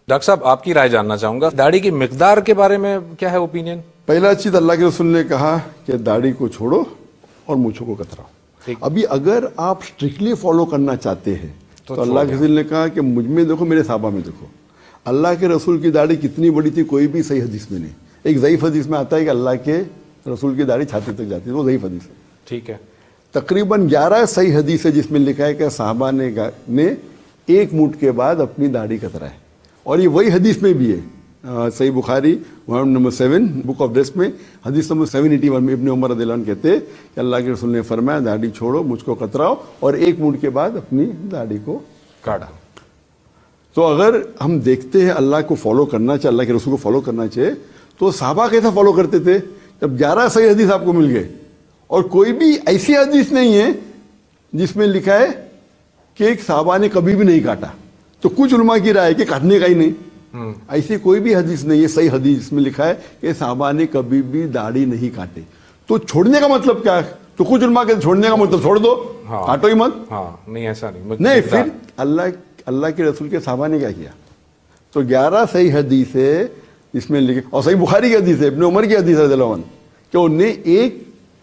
Doctor صاحب آپ کی رائے جاننا چاہوں گا، داڑھی کی مقدار کے بارے میں کیا ہے اوپینین؟ پہلا چیز اللہ کے رسول نے کہا کہ داڑھی کو چھوڑو اور مونچھوں کو کتراؤ. ابھی اگر آپ اسٹرکٹلی فالو کرنا چاہتے ہیں تو اللہ کے رسول نے کہا کہ مجھ میں دیکھو، میرے صحابہ میں دیکھو. اللہ کے رسول کی داڑھی کتنی بڑی تھی کوئی بھی صحیح حدیث میں نہیں. ایک ضعیف حدیث میں آتا ہے کہ اللہ کے رسول کی داڑھی چھاتی تک جاتی ہے، وہ ضعیف حدیث ہے. ٹھیک ہے. تقریباً 11 صحیح حدیث ہے جس میں لکھا ہے کہ صحابہ نے ایک منٹ کے بعد اپنی داڑھی کترا ہے. اور یہ وہی حدیث میں بھی ہے، صحیح Bukhari number 7 book of dress میں حدیث نمبر 781 میں ابن عمر رضی اللہ عنہ کہتے ہیں کہ اللہ کے رسول نے فرمایا داڑھی چھوڑو، مجھ کو کتراؤ اور ایک منٹ کے بعد اپنی داڑھی کو کاٹا. تو اگر ہم دیکھتے ہیں اللہ کو فالو کرنا چاہیے، اللہ کے رسول کو فالو کرنا چاہیے، تو صحابہ کیسا فالو کرتے تھے؟ جب 11 صحیح حدیث آپ کو مل گئے اور کوئی بھی ایسی حدیث نہیں ہے جس میں لکھا ہے کہ ایک صحابہ نے کبھی بھی نہیں کاٹا، تو کچھ علماء کی رائے ہے کہ کاٹنے کا ہی نہیں. ایسی کوئی بھی حدیث نہیں ہے صحیح حدیث میں لکھا ہے کہ صحابہ نے کبھی بھی داڑھی نہیں کاٹے. تو چھوڑنے کا مطلب کیا ہے؟ تو کچھ علماء کہتے چھوڑنے کا مطلب چھوڑ دو، کاٹو ہی مت. نہیں ایسا نہیں. پھر اللہ کے رسول کے صحابہ نے کیا کیا؟ تو 11 صحیح حدیث ہے جس میں لکھے، اور صحیح بخاری کی حدیث ہے، ابن عمر کی حدیث ہے رضی اللہ عنہ کہ انہوں نے ایک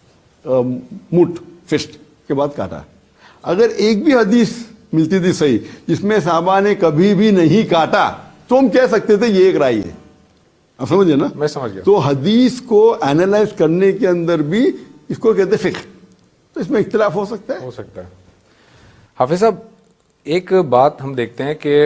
مٹھ فسٹ کے بعد کاٹا. اگر ایک بھی حدیث ملتی تھی صحیح جس میں صحابہ نے کبھی بھی نہیں کاٹا تو ہم کہہ سکتے تھے یہ ایک رائے ہے. آپ سمجھے نا؟ میں سمجھ گیا. تو حدیث کو اینالائز کرنے کے اندر بھی اس کو کہتے فقہ، تو اس میں اختلاف ہو سکتا ہے. حافظ صاحب ایک بات ہم دیکھتے ہیں کہ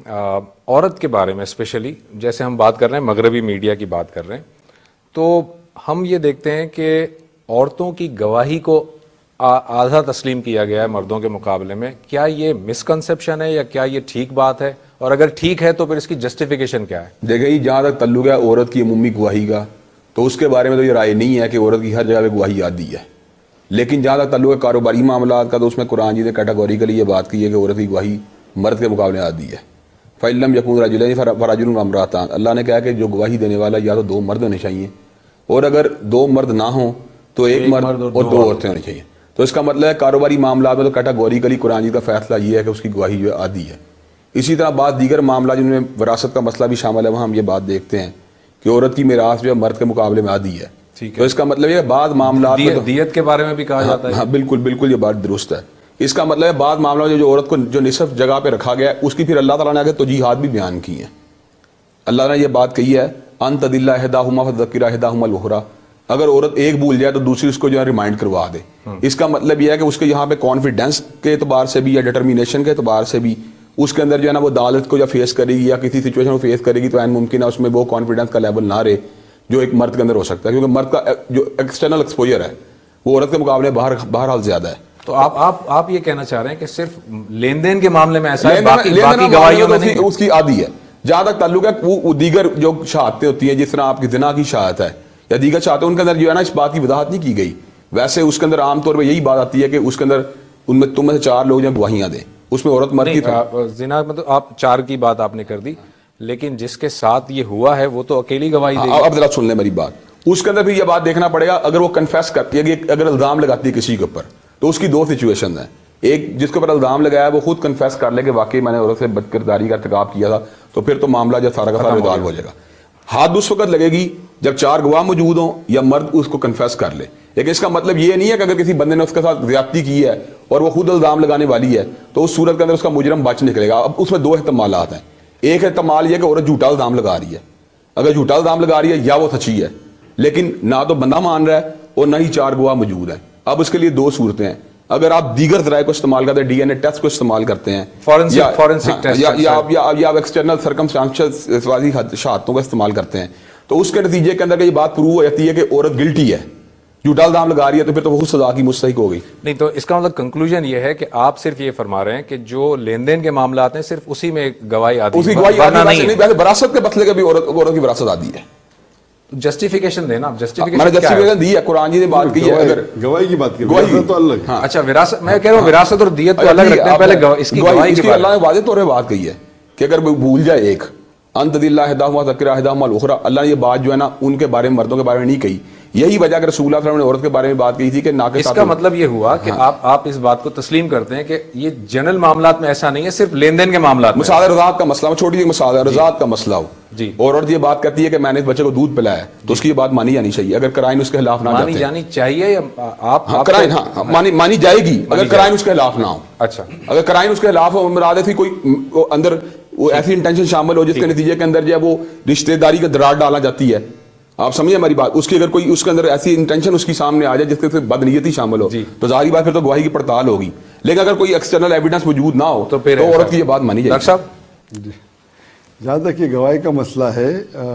عورت کے بارے میں اسپیشلی جیسے ہم بات کر رہے ہیں، مغربی میڈیا کی بات کر رہے ہیں، تو ہم یہ دیکھتے ہیں کہ عورتوں کی گواہی کو آدھا تسلیم کیا گیا ہے مردوں کے مقابلے میں. کیا یہ مسکنسیپشن ہے یا کیا یہ ٹھیک بات ہے؟ اور اگر ٹھیک ہے تو پھر اس کی جسٹیفیکیشن کیا ہے؟ دیکھیں جہاں تک تعلق ہے عورت کی عمومی گواہی کا، تو اس کے بارے میں تو یہ رائے نہیں ہے کہ عورت کی ہر جگہ پہ گواہی عادی ہے. لیکن جہاں تک تعلق ہے کاروباری معاملات کا، تو اس میں قرآن جی نے کیٹیگوریکلی یہ بات کی ہے کہ عورت کی گواہی مرد کے مقابلے عادی ہے. فَإِن يَكُونْ رَجُلَيْنِ فَرَجُلٌ وَامْرَأَتَانِ، اللہ نے کہا کہ جو گواہی دینے والا یا تو 2 مرد ہونے چاہیے، اور اگر 2 مرد نہ ہوں تو 1 مرد اور 2 عورتیں ہونی چاہیے. تو اس کا مطلب ہے کاروباری معاملات میں تو کیٹیگوریکلی قرآن جی کا فیصلہ یہ ہے کہ اس کی گواہی جو ہے عادی ہے. اسی طرح بعض دیگر معاملات جن میں وراثت کا مسئلہ بھی شامل ہے، وہاں ہم یہ بات دیکھتے ہیں کہ عورت کی میراث جو ہے مرد کے مقابلے میں عادی ہے. تو اس کا مطلب یہ بعض معاملات دیت کے بارے میں بھی کہا جاتا ہے. ہاں بالکل یہ بات درست ہے. اس کا مطلب ہے بعض معاملات جو عورت کو جو نصف جگہ پہ رکھا گیا ہے اس کی پھر اللہ تعالیٰ نے آگے توجیحات بھی بیان کی ہیں. اللہ نے یہ بات کہی ہے ان تدل احداہما فذکر احداہما الاخری، اگر عورت ایک بھول جائے تو دوسری اس کو جو ہے ریمائنڈ کروا دے. اس کا مطلب یہ ہے کہ اس کے یہاں پہ کانفیڈنس کے اعتبار سے بھی یا ڈٹرمینیشن کے اعتبار سے بھی اس کے اندر جو ہے نا وہ عدالت کو جب فیس کرے گی یا کسی سچویشن کو فیس کرے گی تو ممکن ہے اس میں وہ کانفیڈنس کا لیول نہ رہے جو ایک مرد کے اندر ہو سکتا ہے، کیونکہ مرد کا جو ایکسٹرنل ایکسپوجر ہے وہ عورت کے مقابلے بہرحال زیادہ ہے. تو آپ یہ کہنا چاہ رہے ہیں کہ صرف لین دین کے معاملے میں ایسا ہے، باقی گواہیوں میں نہیں؟ اس کی عادی ہے. جہاں تک تعلق ہے وہ دیگر جو شہادتیں ہوتی ہیں، جس طرح آپ کی زنا کی شہادت ہے یا دیگر شہادتیں، ان کے اندر جو ہے نا اس بات کی وضاحت نہیں کی گئی. ویسے اس کے اندر عام طور پہ یہی بات آتی ہے کہ اس کے اندر ان میں تم میں سے 4 لوگ جو گواہیاں دیں، اس میں عورت مرد کی زنا مطلب آپ 4 کی بات آپ نے کر دی، لیکن جس کے ساتھ یہ ہوا ہے وہ تو اکیلی گواہی دے گی. اب ذرا سن لیں میری بات. اس کے اندر بھی یہ بات دیکھنا پڑے گا، اگر وہ کنفیس کرتی ہے کہ اگر الزام لگاتی ہے کسی کے اوپر تو اس کی 2 سچویشن ہیں. ایک جس کے اوپر الزام لگایا ہے وہ خود کنفیس کر لے کہ واقعی میں نے عورت سے بد کرداری کا ارتکاب کیا تھا، تو پھر تو معاملہ جو سارا کا سارا ریزالو ہو جائے گا. حد اس وقت لگے گی جب 4 گواہ موجود ہوں یا مرد اس کو کنفیس کر لے. لیکن اس کا مطلب یہ نہیں ہے کہ اگر کسی بندے نے اس کے ساتھ زیادتی کی ہے اور وہ خود الزام لگانے والی ہے تو اس صورت کے اندر اس کا مجرم بچ نکلے گا. اب اس میں 2 احتمالات ہیں. ایک احتمال یہ کہ عورت جھوٹا الزام لگا رہی ہے، اگر جھوٹا الزام لگا رہی ہے یا وہ سچی ہے، لیکن نہ تو بندہ مان رہا ہے اور نہ ہی 4 گواہ موجود ہیں. اب اس کے لیے 2 صورتیں ہیں. اگر آپ دیگر ذرائع کو استعمال کرتے ہیں، ڈی این اے ٹیسٹ کو استعمال کرتے ہیں، فورنسک ٹیسٹ یا ایکسٹرنل سرکمسٹانشل شہادتوں کا استعمال کرتے ہیں، تو اس کے نتیجے کے اندر یہ بات پروو ہو جاتی ہے کہ عورت گلٹی ہے، جھوٹا الزام لگا رہی ہے، تو پھر تو وہ سزا کی مستحق ہو گئی. نہیں تو اس کا مطلب کنکلوژن یہ ہے کہ آپ صرف یہ فرما رہے ہیں کہ جو لین دین کے معاملات ہیں صرف اسی میں گواہی آتی ہے، اس کی گواہی نہیں. وراثت کے مسئلے کا بھی عورت کی وراثت آتی ہے. جسٹیفیکیشن دینا، جسٹیفیکیشن دی ہے قرآن جی نے بات کی ہے. اگر گواہی کی بات کی تو الگ. اچھا وراثت، میں کہہ رہا ہوں وراثت اور دیت کو الگ رکھتے ہیں، پہلے اس کی گواہی کی اللہ نے واضح طور پہ بات کہی ہے کہ اگر بھول جائے ایک انت دل احداہما ذکر احداہما الاخری، اللہ نے یہ بات جو ہے نا ان کے بارے میں، مردوں کے بارے میں نہیں کہی. یہی وجہ کہ رسول اللہ صلی اللہ علیہ وسلم نے عورت کے بارے میں بات کی تھی کہ ناقص. اس کا مطلب یہ ہوا کہ آپ اس بات کو تسلیم کرتے ہیں کہ یہ جنرل معاملات میں ایسا نہیں ہے, صرف لین دین کے معاملات میں. مساعدہ رضاعت کا مسئلہ ہو, چھوٹی سی مساعدہ رضاعت کا مسئلہ ہو جی, اور عورت یہ بات کہتی ہے کہ میں نے اس بچے کو دودھ پلایا, تو اس کی یہ بات مانی جانی چاہیے اگر کرائن اس کے خلاف نہ مانی جانی چاہیے یا آپ کرائن مانی جائے گی اگر کرائن اس کے خلاف نہ ہو. اچھا, اگر کرائن اس کے خلاف ہو, مراد ہے کوئی اندر وہ ایسی انٹینشن شامل ہو جس کے نتیجے کے اندر جو ہے وہ رشتہ داری کا درار ڈالا جاتی ہے, آپ سمجھے ہماری بات, اس کی اگر کوئی اس کے اندر ایسی انٹینشن اس کی سامنے آ جائے جس کے بدنیتی شامل ہو تو ظاہری بات پھر تو گواہی کی پڑتال ہوگی. لیکن اگر کوئی ایکسٹرنل ایویڈنس موجود نہ ہو تو عورت کی یہ بات مانی جائے. ڈاکٹر صاحب جہاں تک یہ گواہی کا مسئلہ ہے,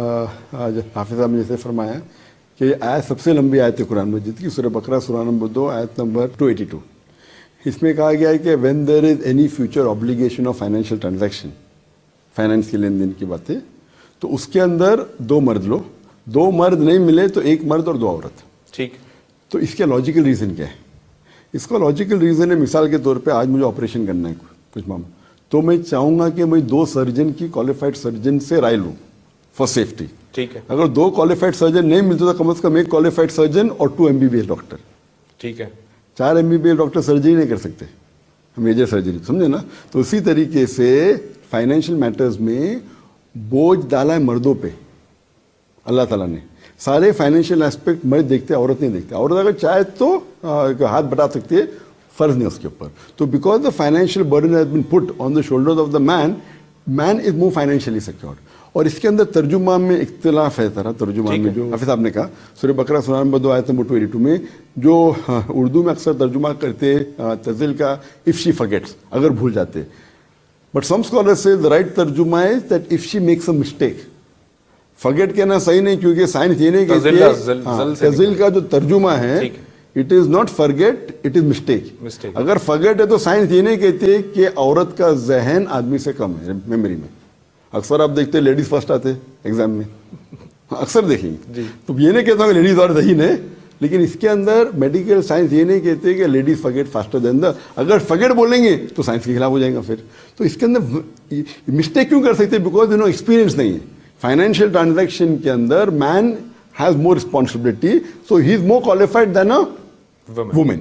حافظ صاحب نے جیسے فرمایا کہ آیت سب سے لمبی آیت ہے قرآن مجید کی, سورہ بقرہ سورہ نمبر 2 آیت نمبر 282. اس میں کہا گیا ہے کہ when there is any future obligation of financial transaction, finance کے لین دین کی باتیں, تو اس کے اندر 2 مرد لو, 2 مرد نہیں ملے تو 1 مرد اور 2 عورت. ٹھیک, تو اس کا لاجیکل ریزن کیا ہے؟ اس کا لاجیکل ریزن ہے, مثال کے طور پہ آج مجھے آپریشن کرنا ہے کچھ معاملہ, تو میں چاہوں گا کہ میں 2 سرجن کی کوالیفائڈ سرجن سے رائے لوں فار سیفٹی. ٹھیک ہے, اگر 2 کوالیفائڈ سرجن نہیں ملتے تو کم از کم 1 کوالیفائڈ سرجن اور 2 MBBS ڈاکٹر. ٹھیک ہے, 4 MBBS ڈاکٹر سرجری نہیں کر سکتے, میجر سرجری, سمجھے نا. تو اسی طریقے سے فائنینشیل میٹرز میں بوجھ ڈالا ہے مردوں پہ اللہ تعالیٰ نے. سارے فائنینشیل ایسپیکٹ مرد دیکھتے ہیں, عورت نہیں دیکھتے. عورت اگر چاہے تو ہاتھ بٹا سکتی ہے, فرض نہیں اس کے اوپر. تو because the financial burden has been put on the shoulders of the man, man is more financially secured. اور اس کے اندر ترجمہ میں اختلاف ہے, طرح ترجمہ میں جو حافظ صاحب نے کہا سورہ بقرہ سورہ نمبر 2 آیت نمبر 282 میں جو اردو میں اکثر ترجمہ کرتے تنزیل کا اف شی فرگیٹس, اگر بھول جاتے. بٹ سم اسکالرز سے the right ترجمہ is that if she makes a mistake. Forget کہنا صحیح نہیں, کیونکہ سائنس یہ نہیں کہتی, تزل کا جو ترجمہ ہے it is not forget, it is mistake. اگر فرگیٹ ہے تو سائنس یہ نہیں کہتی کہ عورت کا ذہن آدمی سے کم ہے میموری میں. اکثر آپ دیکھتے لیڈیز فرسٹ آتے ایگزام میں, اکثر دیکھیں گے. تو یہ نہیں کہتا ہوں کہ لیڈیز اور ذہین ہے, لیکن اس کے اندر میڈیکل سائنس یہ نہیں کہتے کہ ladies forget faster than the. اگر فرگیٹ بولیں گے تو سائنس کے خلاف ہو جائے گا پھر. تو اس کے اندر مسٹیک کیوں کر سکتے؟ بیکاز انہوں ایکسپیرینس نہیں ہے. فائنینشیل ٹرانزیکشن کے اندر man has more responsibility, so he is more qualified than a woman.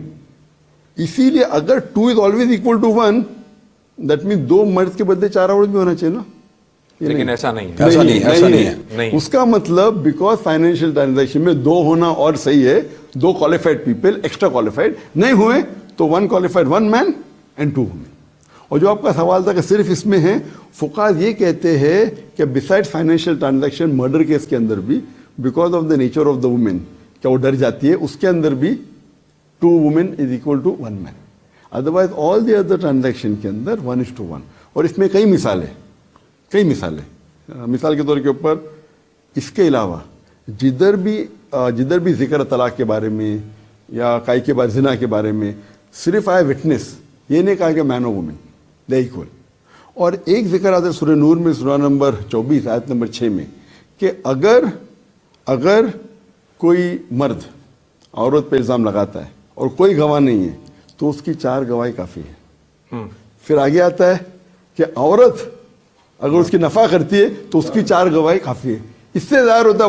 اسی لیے اگر 2 is always equal to 1, that means 2 مرد کے بدلے 4 عورت بھی ہونا چاہیے نا. لیکن ایسا نہیں ہے, ایسا نہیں ہے. اس کا مطلب بیکاز فائنینشیل ٹرانزیکشن میں 2 ہونا اور صحیح ہے, 2 کوالیفائڈ پیپل ایکسٹرا کوالیفائڈ نہیں ہوئے تو 1 کوالیفائڈ 1 مین اینڈ 2 وومین. اور جو آپ کا سوال تھا کہ صرف اس میں ہے, فقہاء یہ کہتے ہیں کہ beside financial transaction murder case کے اندر بھی because of the nature of the woman کیا وہ ڈر جاتی ہے, اس کے اندر بھی 2 women is equal to 1 man. Otherwise all the other transaction کے اندر 1:1. اور اس میں کئی مثالیں. مثال کے طور کے اوپر اس کے علاوہ جدھر بھی ذکر طلاق کے بارے میں یا کائی کے بعد زنا کے بارے میں صرف آئے وٹنس, یہ نہیں کہا کہ مین اور وومن دے ایکول. اور ایک ذکر آتا ہے سورہ نور میں سورہ نمبر 24 آیت نمبر 6 میں کہ اگر کوئی مرد عورت پہ الزام لگاتا ہے اور کوئی گواہ نہیں ہے تو اس کی 4 گواہی کافی ہے. پھر آگے آتا ہے کہ عورت اگر اس کی نفع کرتی ہے تو اس کی 4 گواہی کافی ہے. اس سے ظاہر ہوتا ہے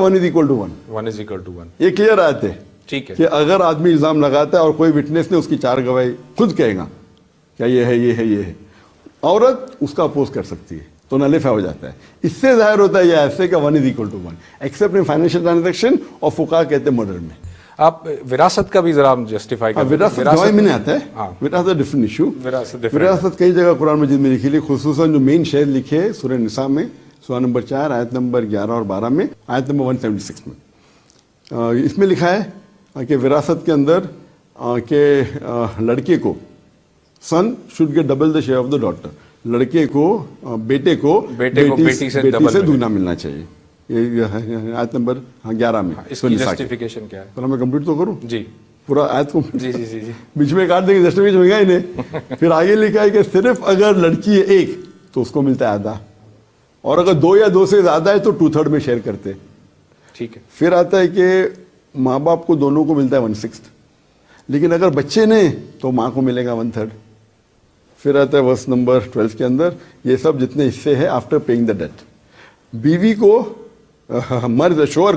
1:1. یہ کلیئر آتے ہیں. ٹھیک ہے کہ اگر آدمی الزام لگاتا ہے اور کوئی وٹنس نے اس کی 4 گواہی خود کہے گا کیا یہ ہے, عورت اس کا اپوز کر سکتی ہے تو نلیفائی ہو جاتا ہے. اس سے ظاہر ہوتا ہے یہ ایسے کہ 1:1 ایکسیپٹ ان فائنینشیل ٹرانزیکشن, اور فقہاء کہتے ہیں مرڈر میں. آپ وراثت کا بھی ذرا جسٹیفائی کریں. وراثت گواہی میں نہیں آتا ہے, وراثت ڈفرنٹ ایشو. وراثت کئی جگہ قرآن مجید میں لکھی, خصوصاً جو مین شہر لکھے سورہ نساء میں سورہ نمبر 4 آیت نمبر 11 اور 12 میں, آیت نمبر 176 میں اس میں لکھا ہے کہ وراثت کے اندر کہ لڑکے کو son should get double the share of the daughter, لڑکے کو بیٹے کو بیٹی سے دوگنا ملنا چاہیے. یہ آیت نمبر 11 میں. اس کی جسٹیفیکیشن کیا ہے؟ میں کمپلیٹ تو کروں جی, پورا آیت کو جی بیچ میں کاٹ دیں گے, جسٹیفیکیشن ہوگا ہی نہیں. پھر آگے لکھا ہے کہ صرف اگر لڑکی ہے 1 تو اس کو ملتا ہے آدھا, اور اگر 2 یا 2 سے زیادہ ہے تو 2/3 میں شیئر کرتے. ٹھیک ہے. پھر آتا ہے کہ ماں باپ کو دونوں کو ملتا ہے 1/6, لیکن اگر بچے نے تو ماں کو ملے گا 1/3. پھر آتا ہے ورس نمبر 12 کے اندر یہ سب جتنے حصے ہیں آفٹر پیئنگ دا ڈیٹ. بیوی کو مرد شوہر کو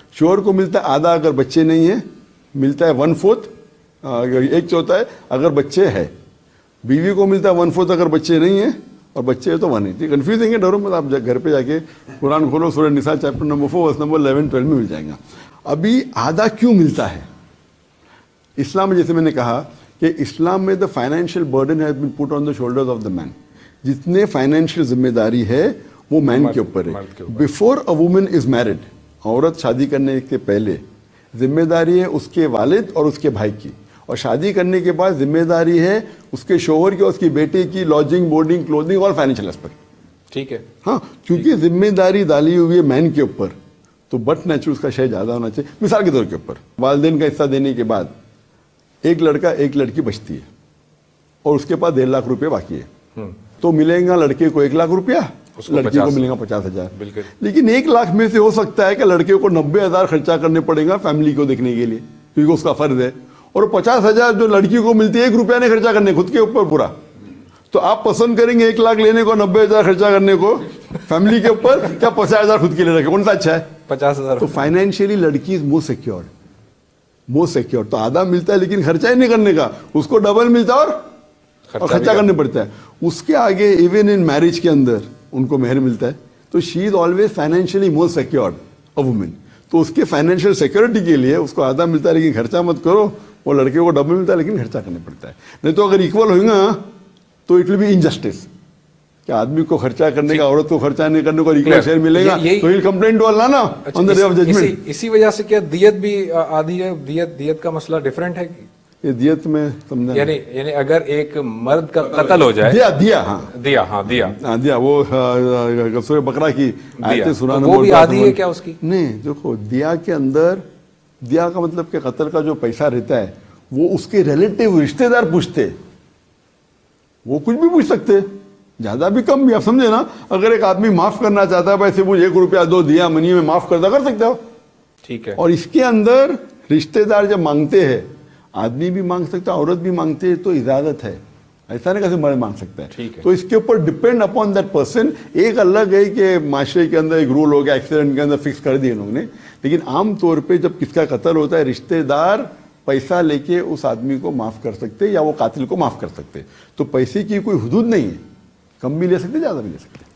شوہر کو ملتا ہے آدھا اگر بچے نہیں ہیں، ملتا ہے 1/4 ایک چوتھا ہے اگر بچے ہے. بیوی کو ملتا ہے 1/4 اگر بچے نہیں ہیں، اور بچے ہیں تو 1/8. کنفیوزنگ ہے، ڈرو مت، آپ گھر پہ جا کے قرآن کھولو، سورہ نساء چیپٹر نمبر 4 ورس نمبر 11-12 میں مل جائیں گا. ابھی آدھا کیوں ملتا ہے اسلام میں؟ جیسے میں نے کہا کہ اسلام میں the financial burden has been put on the shoulders of the man. جتنے فائنینشیل ذمہ داری ہے وہ مین کے اوپر ہے. Before a woman is married, عورت شادی کرنے کے پہلے ذمہ داری ہے اس کے والد اور اس کے بھائی کی، اور شادی کرنے کے بعد ذمہ داری ہے اس کے شوہر کی اور اس کی بیٹے کی، لاجنگ، بورڈنگ، کلوتھنگ اور فائنینشیل اسپیکٹ. ٹھیک ہے. ہاں، کیونکہ ذمہ داری ڈالی ہوئی ہے مین کے اوپر، تو بٹ نیچر اس کا شے زیادہ ہونا چاہیے. مثال کے طور کے اوپر والدین کا حصہ دینے کے بعد ایک لڑکا ایک لڑکی بچتی ہے اور اس کے پاس 1.5 لاکھ روپے باقی ہے، تو ملے گا لڑکے کو 1 لاکھ روپیہ، لڑکی کو ملے گا 50,000. لیکن 1 لاکھ میں سے ہو سکتا ہے کہ لڑکے کو 90,000 خرچہ کرنے پڑے گا فیملی کو دیکھنے کے لیے، کیونکہ اس کا فرض ہے، اور 50,000 جو لڑکی کو ملتی ہے 1 روپیہ نہیں خرچہ کرنے خود کے اوپر پورا. تو آپ پسند کریں گے 1 لاکھ لینے کو 90,000 خرچہ کرنے کو فیملی کے اوپر، کیا 50,000 خود کے لیے رکھے؟ کون سا اچھا ہے؟ 50,000. تو فائنینشیلی لڑکی از موسٹ سیکیور. تو آدھا ملتا ہے لیکن خرچہ ہی نہیں کرنے کا، اس کو ڈبل ملتا ہے اور خرچہ کرنے پڑتا ہے. اس کے آگے ایون ان میرج کے اندر ان کو مہر ملتا ہے. تو she is always financially most secured a woman. تو اس کے فائنینشیل سیکورٹی کے لیے اس کو آدھا ملتا ہے لیکن خرچہ مت کرو، وہ لڑکے کو ڈبل ملتا ہے لیکن خرچہ کرنا پڑتا ہے. نہیں تو اگر ایکول ہوئیں گا تو اٹ ول بی انجسٹس، کہ آدمی کو خرچہ کرنے کا، عورت کو خرچہ نہیں کرنے کو ایکول شیئر ملے گا، تو ہی کمپلین ٹو اللہ نا on the day of judgement. اسی وجہ سے کیا دیت بھی آدھی ہے؟ دیت کا مسئلہ ڈیفرنٹ ہے. یہ دیت میں سمجھا، یعنی اگر ایک مرد کا قتل ہو جائے، دیا وہ سورہ بقرہ کی آیت سنانا، وہ بھی آدھی ہے کیا اس کی؟ نہیں، دیکھو دیا کے اندر، دیا کا مطلب کہ قتل کا جو پیسہ رہتا ہے وہ اس کے ریلیٹیو رشتے دار پوچھتے، وہ کچھ بھی پوچھ سکتے، زیادہ بھی کم بھی. آپ سمجھے نا، اگر ایک آدمی معاف کرنا چاہتا ہے بھائی سے مجھے 1 روپیہ دو، دیا منی میں معاف کر سکتے ہو. ٹھیک ہے. اور اس کے اندر رشتے دار جب مانگتے ہیں، آدمی بھی مانگ سکتا ہے، عورت بھی مانگتے ہیں، تو اجازت ہے، ایسا نہیں کیسے مرد مانگ سکتا ہے. تو اس کے اوپر ڈپینڈ اپون دیٹ پرسن. ایک الگ ہے کہ معاشرے کے اندر ایک رول ہو گیا، ایکسیڈنٹ کے اندر فکس کر دیے انہوں نے، لیکن عام طور پہ جب کس کا قتل ہوتا ہے رشتے دار پیسہ لے کے اس آدمی کو معاف کر سکتے یا وہ قاتل کو معاف کر سکتے. تو پیسے کی کوئی حدود نہیں ہے، کم بھی لے سکتے، زیادہ بھی لے سکتے.